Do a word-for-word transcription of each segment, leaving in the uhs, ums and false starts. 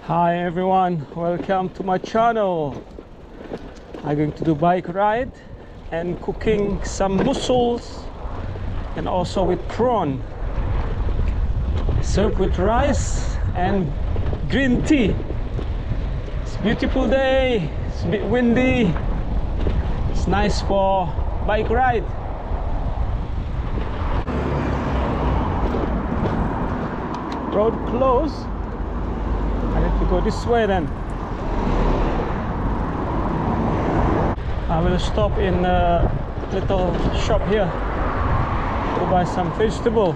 Hi everyone, welcome to my channel. I'm going to do bike ride and cooking some mussels and also with prawn, served with rice and green tea. It's a beautiful day, it's a bit windy, it's nice for bike ride. Road closed. I need to go this way then. I will stop in a little shop here to buy some vegetable.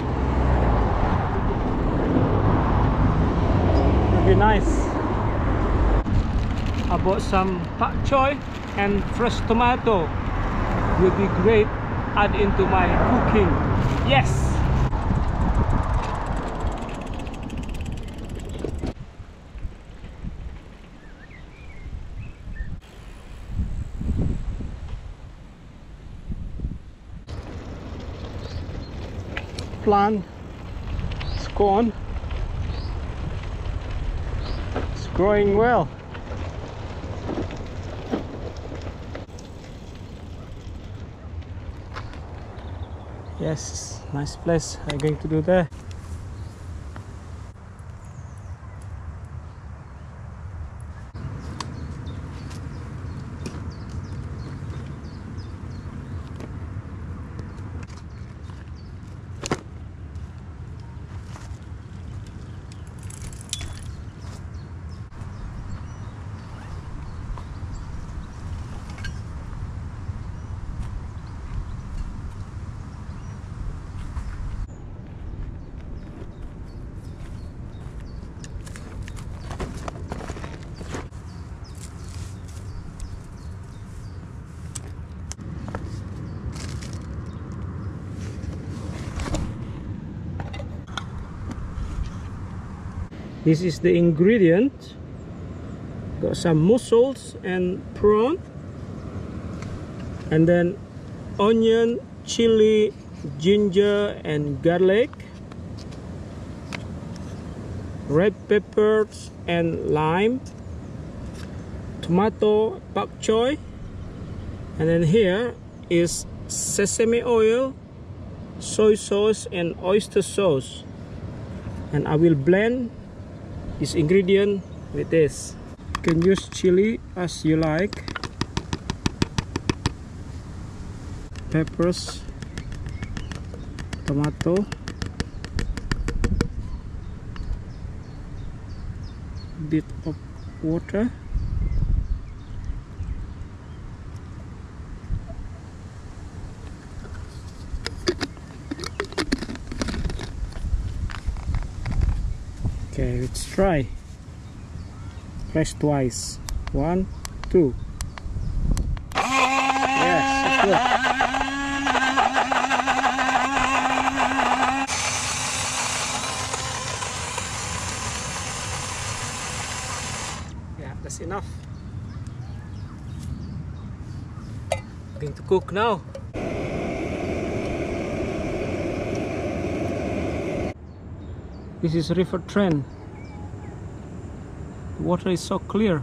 It'll be nice. I bought some pak choy and fresh tomato. Will be great add into my cooking. Yes. Plant, it's gone, it's growing well. Yes, nice place. I'm going to do there. This is the ingredient. Got some mussels and prawn, and then onion, chili, ginger and garlic, red peppers and lime, tomato, pak choy, and then here is sesame oil, soy sauce and oyster sauce. And I will blend this ingredient with this. You can use chili as you like, peppers, tomato, bit of water, okay, let's try. Press twice. One, two. Yes, it's good. Yeah, that's enough. I'm going to cook now. This is River Trent. The water is so clear.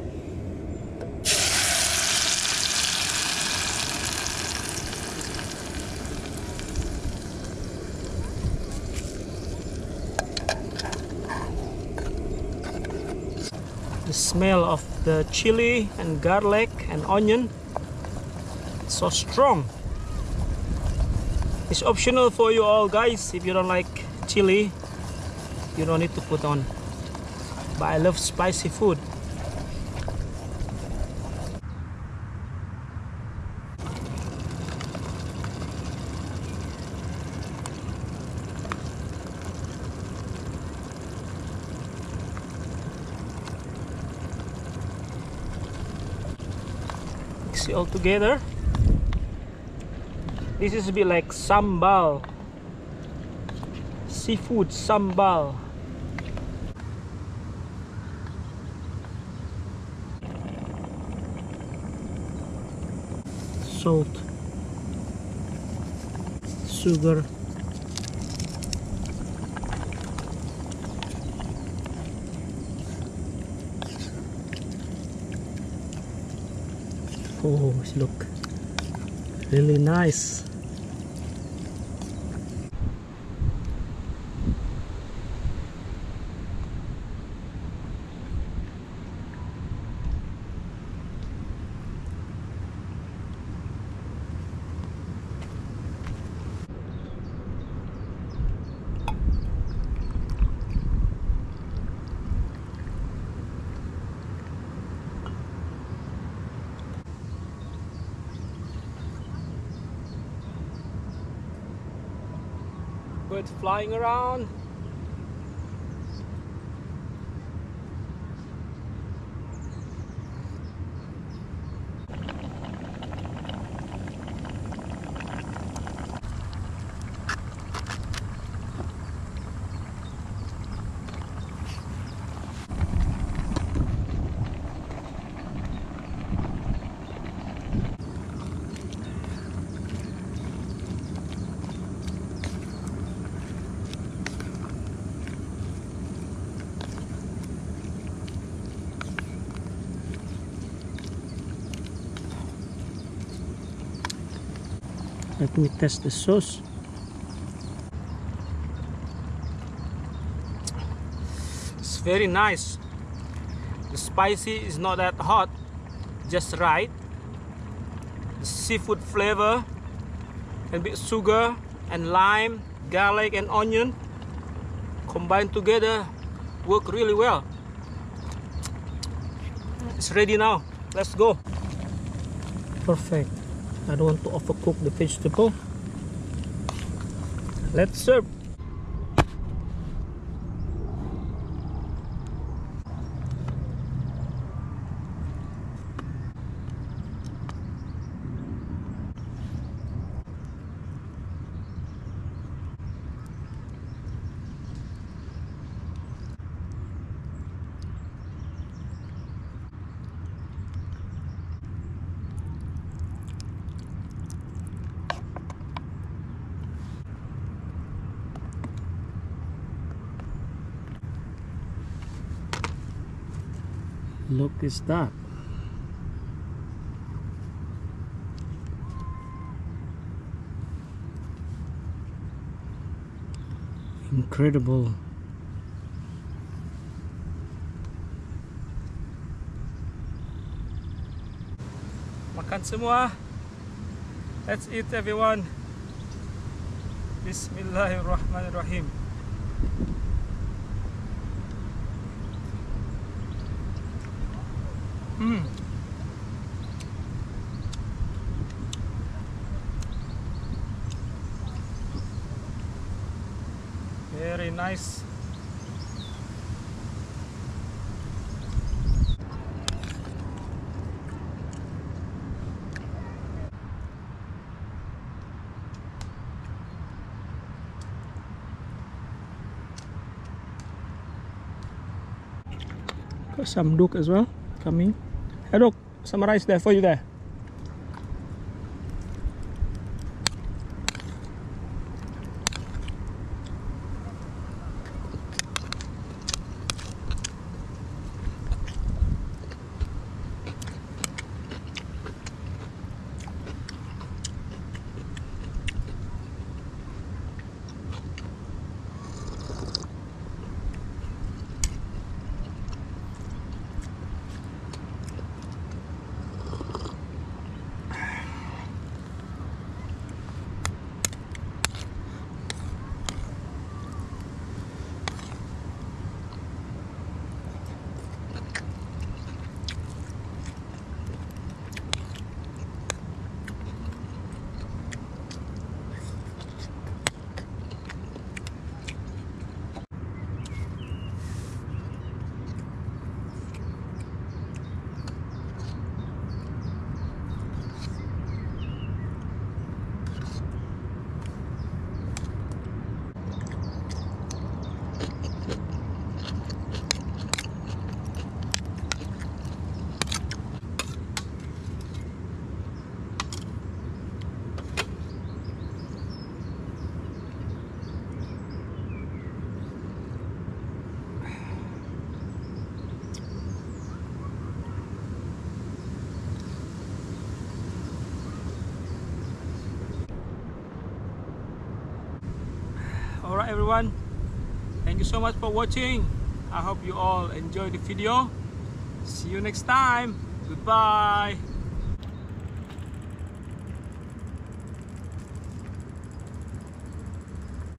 The smell of the chili and garlic and onion, it's so strong. It's optional for you all guys. If you don't like chili, you don't need to put on, but I love spicy food. Mix it all together. This is a bit like sambal, seafood sambal. Salt, sugar, Oh, look, really nice. Birds flying around. Let me test the sauce. It's very nice. The spicy is not that hot, just right. The seafood flavor and bit sugar and lime, garlic and onion combined together work really well. It's ready now. Let's go. Perfect. I don't want to overcook the vegetable. Let's serve. Look at that. Incredible. Makan semua. Let's eat, everyone. Bismillahirrahmanirrahim. Mm. Very nice. Got some duck as well coming. Hey, look, some rice there for you there. Alright everyone, thank you so much for watching. I hope you all enjoyed the video. See you next time. Goodbye.